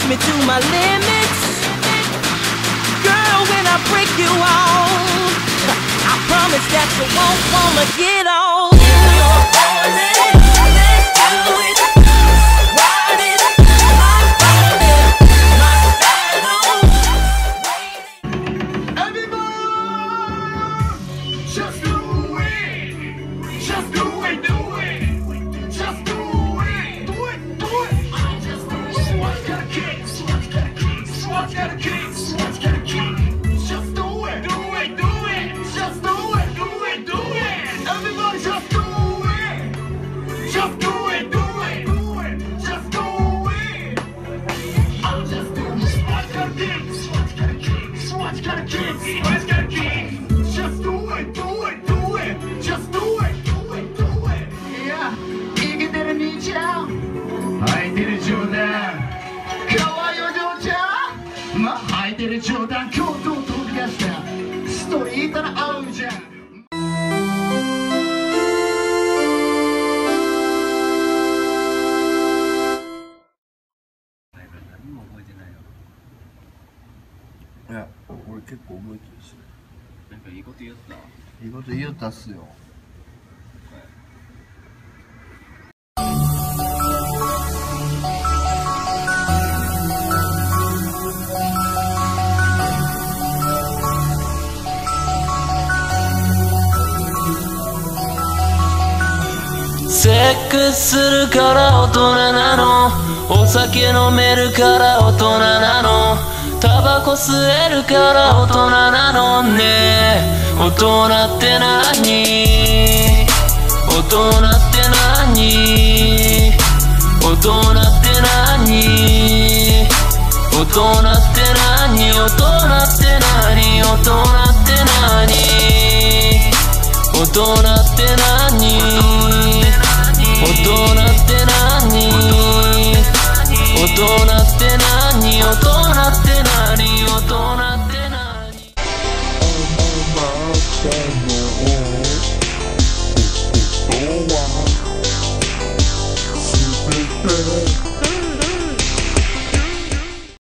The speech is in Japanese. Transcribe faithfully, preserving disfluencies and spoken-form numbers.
me to my limits. Girl, when I break you off, I promise that you won't wanna get off. You're falling, let's do it. Ride it, I'm falling, my shadow. Everyone, just do it, just do it, do it, just do it, do it, do it. Swat's got a kick, Swat's got a kick, Swat's got a kick, Swat's got a kick. Just do it, do it, do it, just do it, do it, do it. Everybody just do it, just do it, do it, do it, just do it. I'm just doing it. Swat's got a kick, Swat's got a kick, Swat's got a kick, Swat's got a kick. Just do it, do it, do it, just do it, do it, do it. Yeah, 生きてる兄ちゃん。履いてる冗談かわいいお嬢ちゃん、まあ履いてる冗談今日と飛び出したストリートの青じゃん。 何も覚えてないよ。 いや、俺結構覚えてるし。 なんかいいこと言った。 いいこと言うたっすよ。 セックスするから大人なの、お酒飲めるから大人なの、タバコ吸えるから大人なのね。大人って何、大人って何、大人って何、大人って何、大人って何、大人って何、大人って何、大人って何、大人って何、大人って何、大人って何。